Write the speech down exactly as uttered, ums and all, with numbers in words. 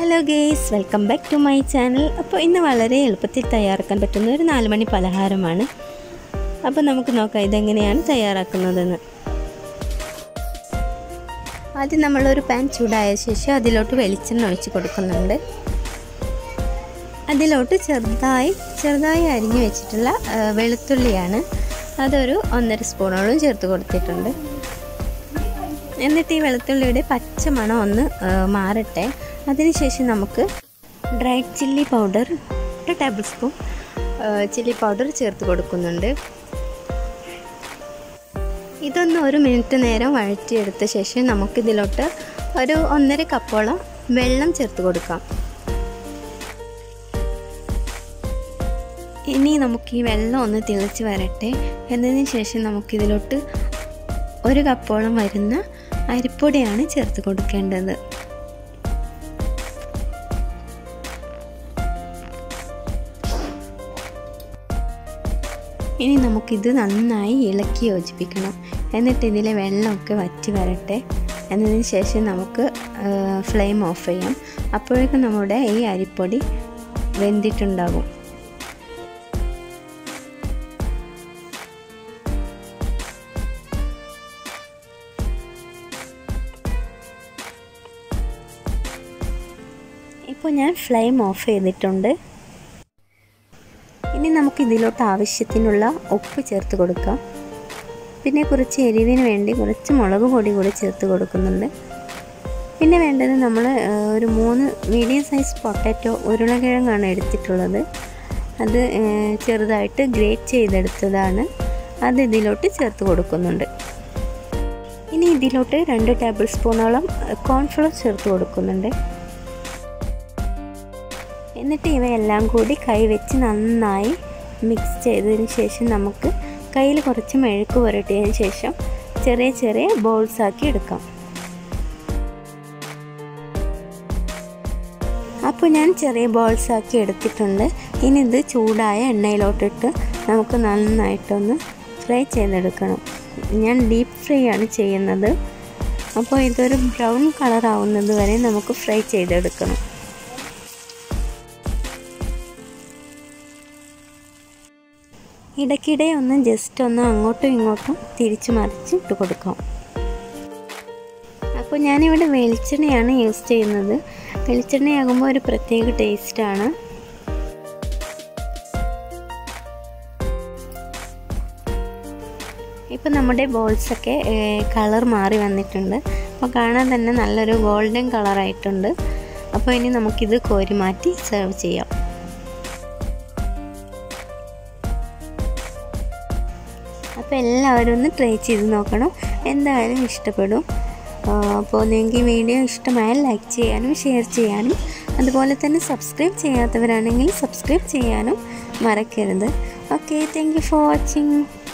Hello guys, welcome back to my channel. അപ്പോൾ ഇന്ന് വളരെ എളുപ്പത്തിൽ തയ്യാറാക്കാൻ പറ്റുന്ന ഒരു നാല് മണി പലഹാരമാണ്. അപ്പോൾ നമുക്ക് നോക്കാം ഇതെങ്ങനെയാണ് തയ്യാറാക്കുന്നതെന്ന്. ആദ്യം നമ്മളൊരു പാൻ ചൂടായ ശേഷം അതിലോട്ട് വെളിച്ചെണ്ണ ഒഴിച്ച് കൊടുക്കുന്നുണ്ട്. അതിലോട്ട് ചെറുതായി ചെറുതായി അരിഞ്ഞു വെച്ചിട്ടുള്ള വെളുത്തുള്ളിയാണ്, അതൊരു ഒന്നര സ്പൂണോളം ചേർത്ത് കൊടുത്തിട്ടുണ്ട്. എന്നിട്ട് ഈ വെളുത്തുള്ളിയുടെ പച്ച മണം ഒന്ന് മാറട്ടെ. അതിനുശേഷം നമുക്ക് ഡ്രൈ ചില്ലി പൗഡർ ഒരു ടേബിൾ സ്പൂൺ ചില്ലി പൗഡർ ചേർത്ത് കൊടുക്കുന്നുണ്ട്. ഇതൊന്ന് ഒരു മിനിറ്റ് നേരം വഴറ്റിയെടുത്ത ശേഷം നമുക്കിതിലോട്ട് ഒരു ഒന്നര കപ്പോളം വെള്ളം ചേർത്ത് കൊടുക്കാം. ഇനി നമുക്ക് ഈ വെള്ളം ഒന്ന് തിളച്ച് വരട്ടെ. എന്നതിന് ശേഷം നമുക്കിതിലോട്ട് ഒരു കപ്പോളം വരുന്ന അരിപ്പൊടിയാണ് ചേർത്ത് കൊടുക്കേണ്ടത്. ഇനി നമുക്കിത് നന്നായി ഇളക്കി യോജിപ്പിക്കണം. എന്നിട്ട് ഇതിലെ വെള്ളമൊക്കെ വറ്റി വരട്ടെ. എന്നതിന് ശേഷം നമുക്ക് ഫ്ലെയിം ഓഫ് ചെയ്യാം. അപ്പോഴേക്കും നമ്മുടെ ഈ അരിപ്പൊടി വെന്തിട്ടുണ്ടാകും. ഇപ്പോൾ ഞാൻ ഫ്ലെയിം ഓഫ് ചെയ്തിട്ടുണ്ട്. ഇനി നമുക്ക് ഇതിലോട്ട് ആവശ്യത്തിനുള്ള ഉപ്പ് ചേർത്ത് കൊടുക്കാം. പിന്നെ കുറച്ച് എരിവിന് വേണ്ടി കുറച്ച് മുളക് പൊടി കൂടി ചേർത്ത് കൊടുക്കുന്നുണ്ട്. പിന്നെ വേണ്ടത് നമ്മൾ ഒരു മൂന്ന് മീഡിയം സൈസ് പൊട്ടാറ്റോ ഉരുളക്കിഴങ്ങാണ് എടുത്തിട്ടുള്ളത്. അത് ചെറുതായിട്ട് ഗ്രേറ്റ് ചെയ്തെടുത്തതാണ്. അത് ഇതിലോട്ട് ചേർത്ത് കൊടുക്കുന്നുണ്ട്. ഇനി ഇതിലോട്ട് രണ്ട് ടേബിൾ സ്പൂണോളം കോൺഫ്ലവർ ചേർത്ത് കൊടുക്കുന്നുണ്ട്. എന്നിട്ട് ഇവയെല്ലാം കൂടി കൈ വെച്ച് നന്നായി മിക്സ് ചെയ്തതിന് ശേഷം നമുക്ക് കയ്യിൽ കുറച്ച് മെഴുക്ക് പുരട്ടിയതിന് ശേഷം ചെറിയ ചെറിയ ബോൾസ് ആക്കി എടുക്കാം. അപ്പോൾ ഞാൻ ചെറിയ ബോൾസ് ആക്കി എടുത്തിട്ടുണ്ട്. ഇനി ഇത് ചൂടായ എണ്ണയിലോട്ടിട്ട് നമുക്ക് നന്നായിട്ടൊന്ന് ഫ്രൈ ചെയ്തെടുക്കണം. ഞാൻ ഡീപ്പ് ഫ്രൈ ആണ് ചെയ്യുന്നത്. അപ്പോൾ ഇതൊരു ബ്രൗൺ കളർ ആവുന്നത് വരെ നമുക്ക് ഫ്രൈ ചെയ്തെടുക്കണം. ഇടയ്ക്കിടെ ഒന്ന് ജസ്റ്റ് ഒന്ന് അങ്ങോട്ടും ഇങ്ങോട്ടും തിരിച്ചു മറിച്ച് ഇട്ട് കൊടുക്കാം. അപ്പോൾ ഞാനിവിടെ വെളിച്ചെണ്ണയാണ് യൂസ് ചെയ്യുന്നത്. വെളിച്ചെണ്ണയാകുമ്പോൾ ഒരു പ്രത്യേക ടേസ്റ്റാണ്. ഇപ്പോൾ നമ്മുടെ ബോൾസൊക്കെ കളർ മാറി വന്നിട്ടുണ്ട്. അപ്പോൾ കാണാൻ തന്നെ നല്ലൊരു ഗോൾഡൻ കളറായിട്ടുണ്ട്. അപ്പോൾ ഇനി നമുക്കിത് കോരി മാറ്റി സെർവ് ചെയ്യാം. അപ്പോൾ എല്ലാവരും ഒന്ന് ട്രൈ ചെയ്ത് നോക്കണം. എന്തായാലും ഇഷ്ടപ്പെടും. അപ്പോൾ നിങ്ങൾക്ക് വീഡിയോ ഇഷ്ടമായാൽ ലൈക്ക് ചെയ്യാനും ഷെയർ ചെയ്യാനും അതുപോലെ തന്നെ സബ്സ്ക്രൈബ് ചെയ്യാത്തവരാണെങ്കിൽ സബ്സ്ക്രൈബ് ചെയ്യാനും മറക്കരുത്. Okay, thank you for watching.